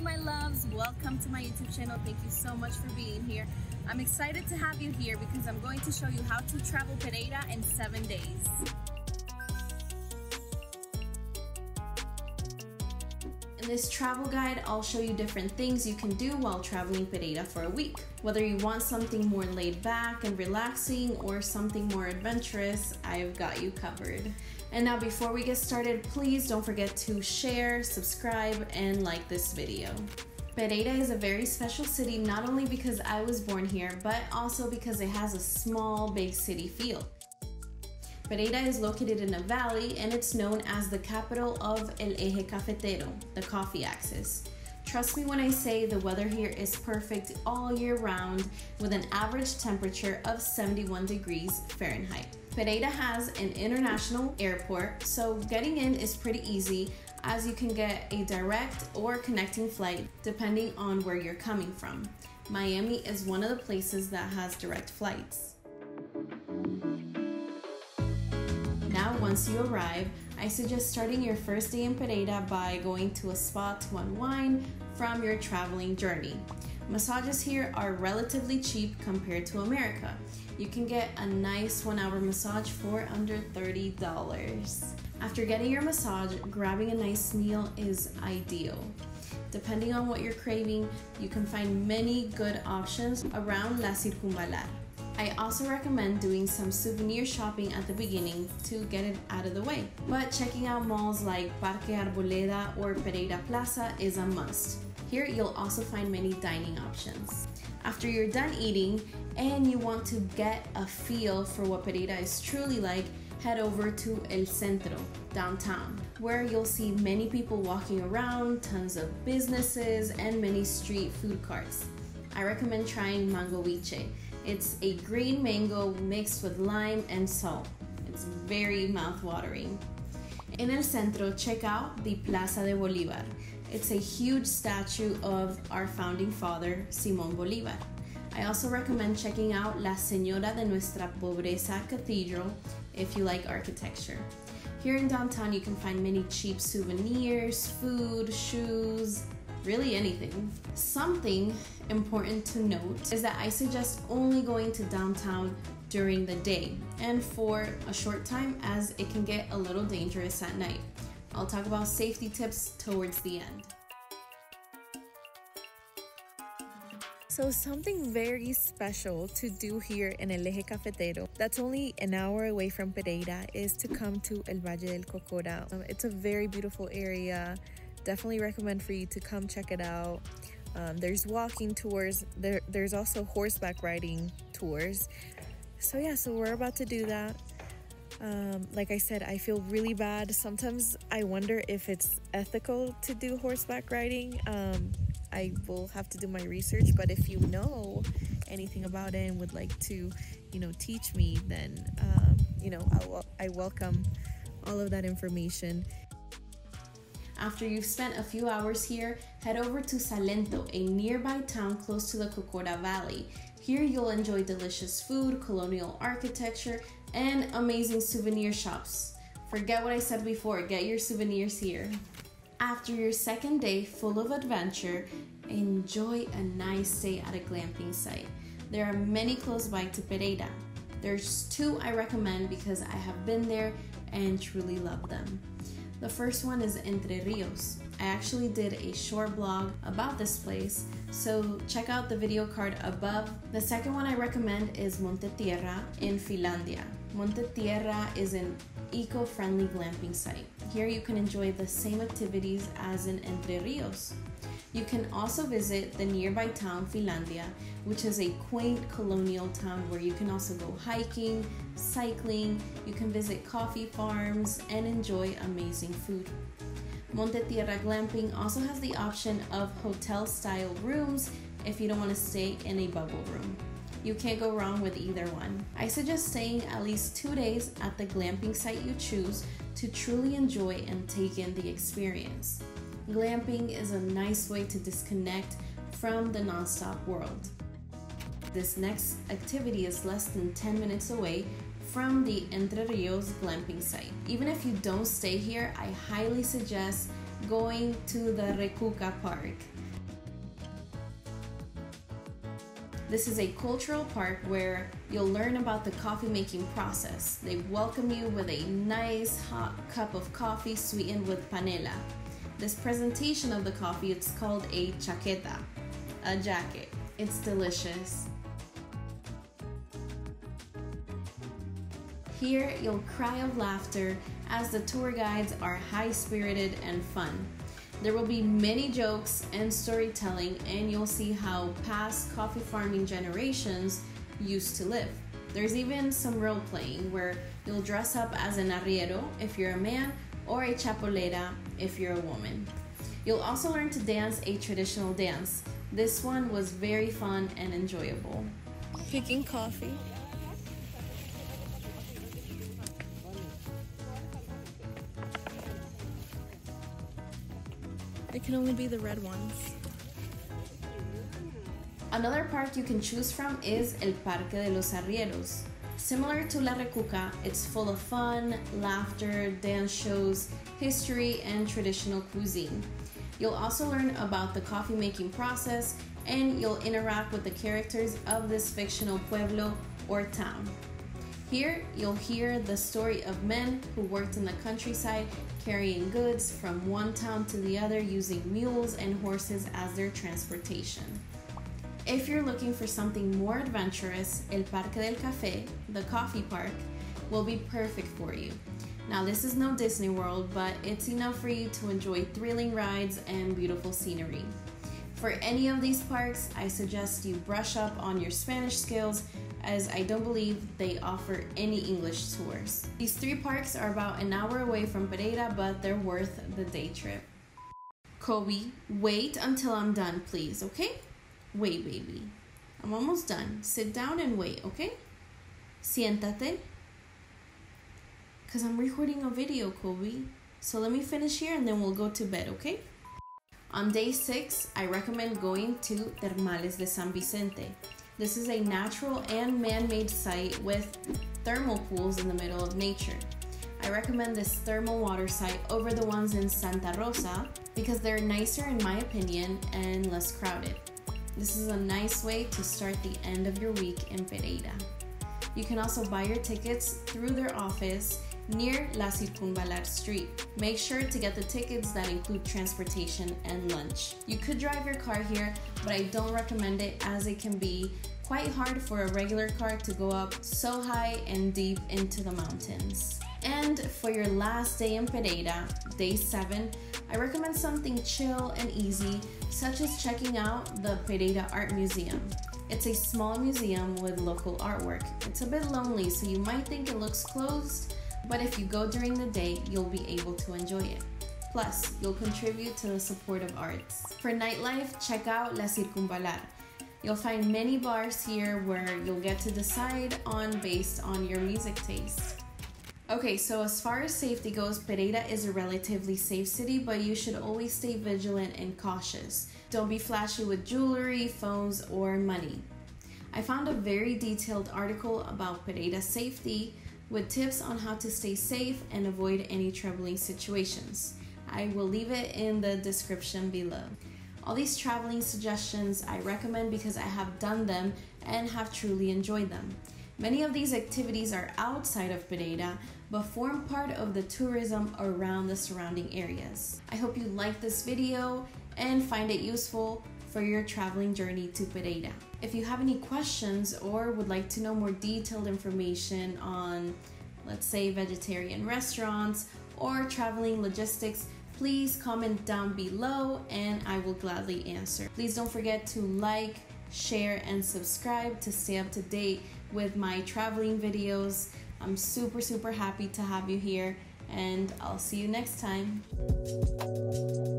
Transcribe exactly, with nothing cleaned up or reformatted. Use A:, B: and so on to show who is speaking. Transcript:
A: my loves, welcome to my YouTube channel. Thank you so much for being here. I'm excited to have you here because I'm going to show you how to travel Pereira in seven days. In this travel guide, I'll show you different things you can do while traveling Pereira for a week. Whether you want something more laid back and relaxing or something more adventurous, I've got you covered. And now before we get started, please don't forget to share, subscribe, and like this video. Pereira is a very special city not only because I was born here, but also because it has a small, big city feel. Pereira is located in a valley and it's known as the capital of El Eje Cafetero, the coffee axis. Trust me when I say the weather here is perfect all year round with an average temperature of seventy-one degrees Fahrenheit. Pereira has an international airport, so getting in is pretty easy as you can get a direct or connecting flight depending on where you're coming from. Miami is one of the places that has direct flights. Now, once you arrive, I suggest starting your first day in Pereira by going to a spa to unwind from your traveling journey. Massages here are relatively cheap compared to America. You can get a nice one-hour massage for under thirty dollars. After getting your massage, grabbing a nice meal is ideal. Depending on what you're craving, you can find many good options around La Circunvalar. I also recommend doing some souvenir shopping at the beginning to get it out of the way. But checking out malls like Parque Arboleda or Pereira Plaza is a must. Here you'll also find many dining options. After you're done eating and you want to get a feel for what Pereira is truly like, head over to El Centro, downtown, where you'll see many people walking around, tons of businesses, and many street food carts. I recommend trying mango wiche. It's a green mango mixed with lime and salt. It's very mouth-watering. In El Centro, check out the Plaza de Bolívar. It's a huge statue of our founding father, Simón Bolívar. I also recommend checking out La Señora de Nuestra Pobreza Cathedral if you like architecture. Here in downtown, you can find many cheap souvenirs, food, shoes, really anything. Something important to note is that I suggest only going to downtown during the day and for a short time as it can get a little dangerous at night. I'll talk about safety tips towards the end.
B: So something very special to do here in El Eje Cafetero that's only an hour away from Pereira is to come to El Valle del Cocora. Um, it's a very beautiful area. Definitely recommend for you to come check it out. Um, there's walking tours, there, there's also horseback riding tours. So yeah, so we're about to do that. Um, like I said, I feel really bad. Sometimes I wonder if it's ethical to do horseback riding. Um, I will have to do my research, but if you know anything about it and would like to, you know, teach me, then, um, you know, I, I welcome all of that information.
A: After you've spent a few hours here, head over to Salento, a nearby town close to the Cocora Valley. Here you'll enjoy delicious food, colonial architecture, and amazing souvenir shops. Forget what I said before, get your souvenirs here. After your second day full of adventure, enjoy a nice stay at a glamping site. There are many close by to Pereira. There's two I recommend because I have been there and truly love them. The first one is Entre Rios. I actually did a short blog about this place, so check out the video card above. The second one I recommend is Monte Tierra in Finlandia. Monte Tierra is an eco-friendly glamping site. Here you can enjoy the same activities as in Entre Rios. You can also visit the nearby town Finlandia, which is a quaint colonial town where you can also go hiking, cycling, you can visit coffee farms, and enjoy amazing food. Monte Tierra Glamping also has the option of hotel-style rooms if you don't want to stay in a bubble room. You can't go wrong with either one. I suggest staying at least two days at the glamping site you choose to truly enjoy and take in the experience. Glamping is a nice way to disconnect from the non-stop world. This next activity is less than ten minutes away from the Entre Rios glamping site. Even if you don't stay here, I highly suggest going to the Recuca Park. This is a cultural park where you'll learn about the coffee making process. They welcome you with a nice hot cup of coffee sweetened with panela. This presentation of the coffee, it's called a chaqueta, a jacket. It's delicious. Here, you'll cry of laughter as the tour guides are high-spirited and fun. There will be many jokes and storytelling, and you'll see how past coffee farming generations used to live. There's even some role-playing where you'll dress up as an arriero if you're a man or a chapolera if you're a woman. You'll also learn to dance a traditional dance. This one was very fun and enjoyable.
B: Picking coffee. It can only be the red ones.
A: Another park you can choose from is El Parque de los Arrieros. Similar to La Recuca, it's full of fun, laughter, dance shows, history, and traditional cuisine. You'll also learn about the coffee making process, and you'll interact with the characters of this fictional pueblo or town. Here, you'll hear the story of men who worked in the countryside carrying goods from one town to the other using mules and horses as their transportation. If you're looking for something more adventurous, El Parque del Café, the coffee park, will be perfect for you. Now, this is no Disney World, but it's enough for you to enjoy thrilling rides and beautiful scenery. For any of these parks, I suggest you brush up on your Spanish skills, as I don't believe they offer any English tours. These three parks are about an hour away from Pereira, but they're worth the day trip. Kobe, wait until I'm done, please, okay? Wait, baby. I'm almost done. Sit down and wait, okay? Siéntate. Because I'm recording a video, Kobe. So let me finish here and then we'll go to bed, okay? On day six, I recommend going to Termales de San Vicente. This is a natural and man-made site with thermal pools in the middle of nature. I recommend this thermal water site over the ones in Santa Rosa because they're nicer in my opinion and less crowded. This is a nice way to start the end of your week in Pereira. You can also buy your tickets through their office near La Circunvalar Street. Make sure to get the tickets that include transportation and lunch. You could drive your car here, but I don't recommend it as it can be quite hard for a regular car to go up so high and deep into the mountains. And for your last day in Pereira, day seven, I recommend something chill and easy, such as checking out the Pereira Art Museum. It's a small museum with local artwork. It's a bit lonely, so you might think it looks closed, but if you go during the day, you'll be able to enjoy it. Plus, you'll contribute to the support of arts. For nightlife, check out La Circunvalar. You'll find many bars here where you'll get to decide on based on your music taste. Okay, so as far as safety goes, Pereira is a relatively safe city, but you should always stay vigilant and cautious. Don't be flashy with jewelry, phones, or money. I found a very detailed article about Pereira safety with tips on how to stay safe and avoid any troubling situations. I will leave it in the description below. All these traveling suggestions I recommend because I have done them and have truly enjoyed them. Many of these activities are outside of Pereira, but form part of the tourism around the surrounding areas. I hope you like this video and find it useful for your traveling journey to Pereira. If you have any questions or would like to know more detailed information on, let's say, vegetarian restaurants or traveling logistics, please comment down below and I will gladly answer. Please don't forget to like, share, and subscribe to stay up to date with my traveling videos. I'm super, super happy to have you here, and I'll see you next time.